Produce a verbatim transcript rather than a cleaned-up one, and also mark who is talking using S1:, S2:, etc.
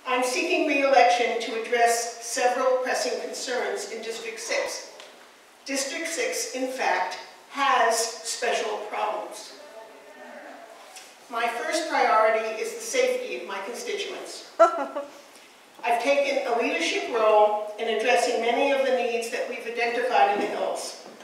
S1: I'm seeking re-election to address several pressing concerns in District six. District six, in fact, has special problems. My first priority is the safety of my constituents. I've taken a leadership role in addressing many of the needs that we've identified in the hills.